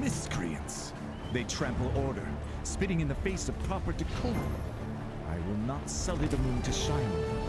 Miscreants. They trample order, spitting in the face of proper decorum. I will not sully the moon to shine on them.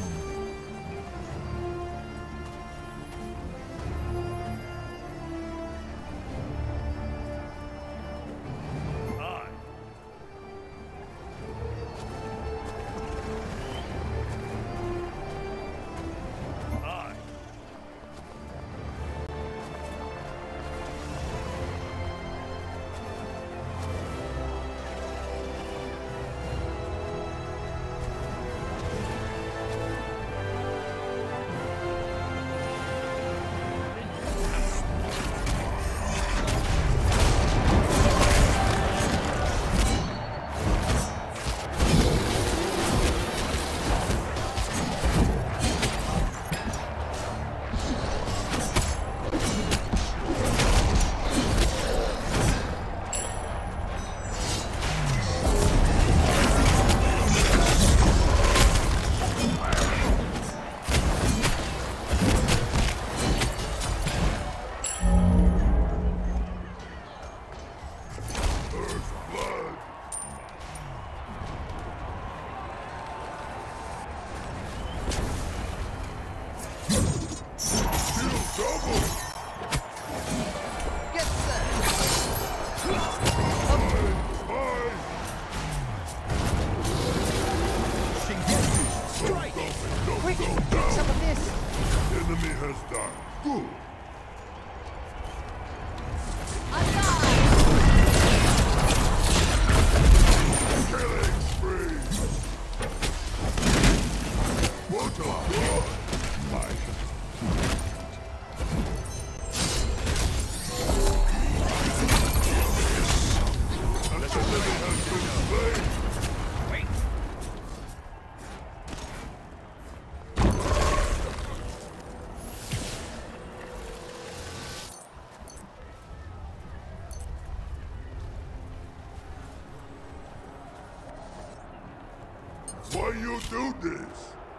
Why you do this?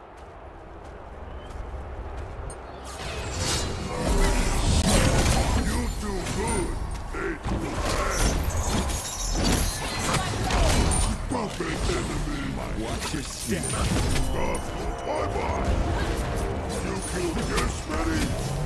You do good, they do bad. Puppet enemy. Watch your step. Bye-bye. You killed this many?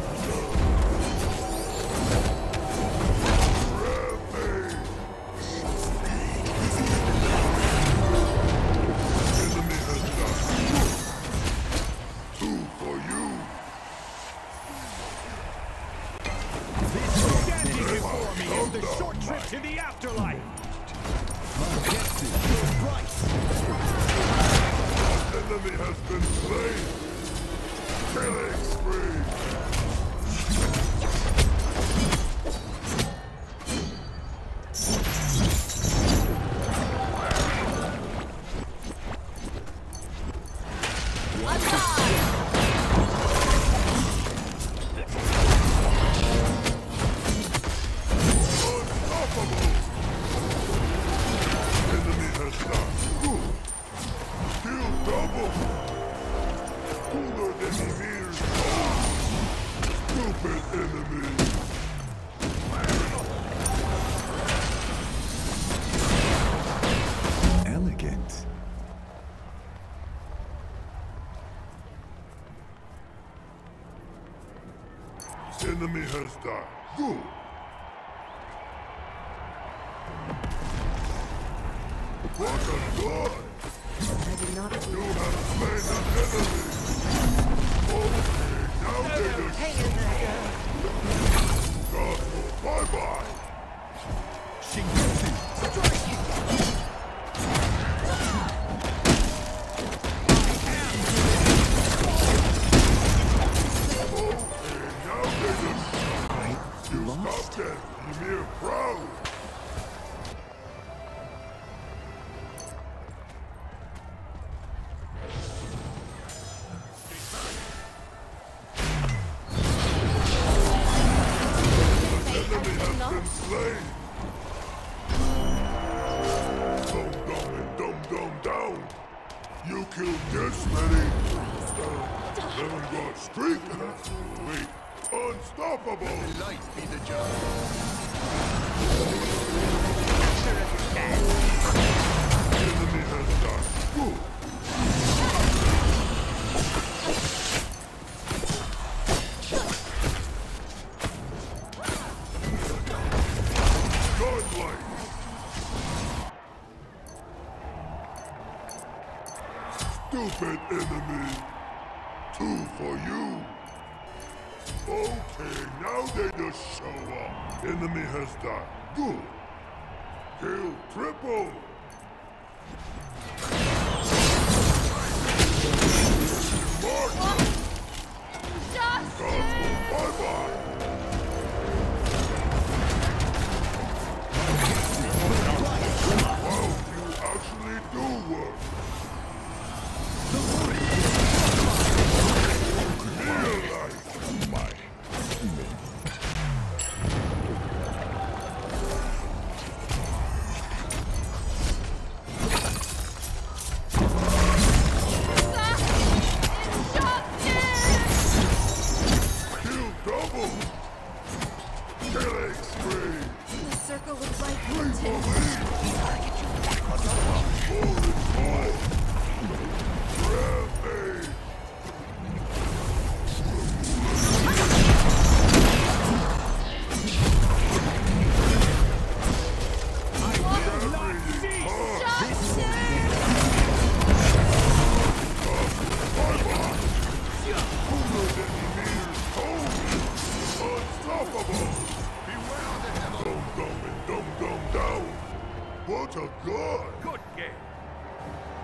To the afterlife! Mangetsu, right! Enemy has been slain! Killing spree! Enemy has died. Good. What a god! I did not You have slain an enemy! Okay, now they just... hang in there. God, bye-bye! Shingetsu, strike! Stop that, Ymir proud! The enemy has been slain! Dumb down! You killed this many? Then got streak! Wait! Unstoppable! Light be the judge. Enemy has died. Good. Godlike. Stupid enemy. 2 for you. Okay, now they just show up. Enemy has died. Good. Kill triple. March. Bye-bye. Wow, you actually do work. Realize my kill double. Killing spree. The circle of life Wait for continues. me. More is more. Rampage. What a god! Good game.